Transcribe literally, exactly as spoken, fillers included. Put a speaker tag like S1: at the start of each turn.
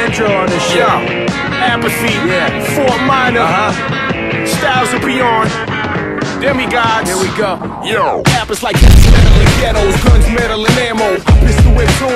S1: intro on this shit.
S2: Yo, Apathy,
S1: Yeah.
S2: Fort Minor,
S1: Uh-huh.
S2: Styles of Beyond, DemigodZ.
S1: Here we go.
S2: Yo, rappers like metal and ghettos, guns, metal and ammo. Pistol whip,